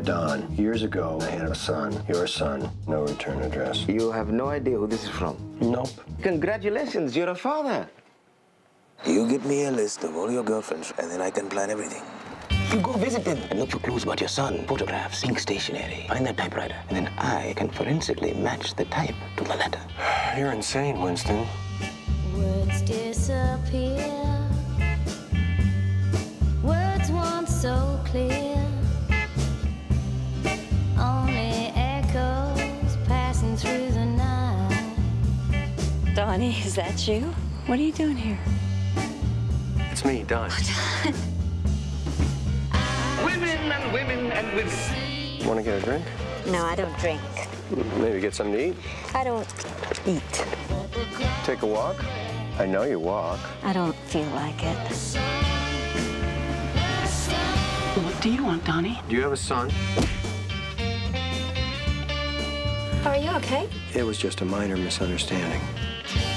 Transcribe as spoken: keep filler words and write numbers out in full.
Don, years ago, I had a son. Your son. No return address. You have no idea who this is from? Nope. Congratulations, you're a father. You get me a list of all your girlfriends, and then I can plan everything. You go visit them and look for clues about your son, photographs, ink stationery. Find that typewriter, and then I can forensically match the type to the letter. You're insane, Winston. Words disappear. Words once so clear. Only echoes passing through the night. Donnie, is that you? What are you doing here? It's me, Don. Women and women and women. Want to get a drink? No, I don't drink. Maybe get something to eat? I don't eat. Take a walk? I know you walk. I don't feel like it. What do you want, Donnie? Do you have a son? Are you okay? It was just a minor misunderstanding.